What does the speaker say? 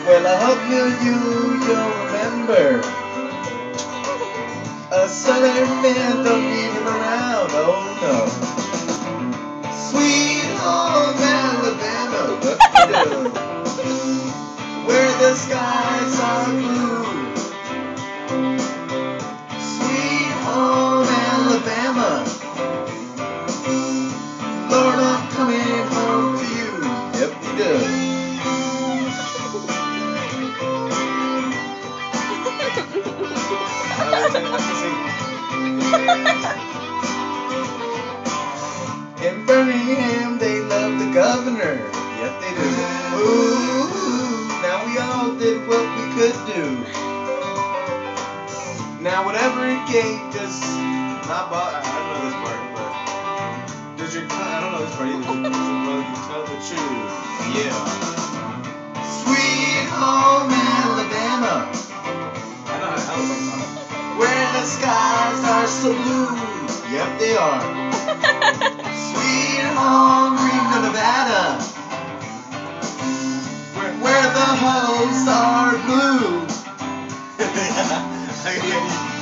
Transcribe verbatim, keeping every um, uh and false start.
Well, I hope you, you, you'll remember a southern man don't need him around, oh no. Sweet home Alabama, where the skies are blue. Sweet home Alabama, Lord, I'm coming home to you. Yep, you do. In Birmingham, they love the governor. Yep, they do. Ooh, now we all did what we could do. Now, whatever gate does not bother. I don't know this part, but does your I don't know this part either. Does your brother tell the truth? Yeah. Sweet home Alabama, I know how to help them. Where the skies are so blue. Yep, they are. Sweet home Reno, Nevada, where, where the hoes are blue.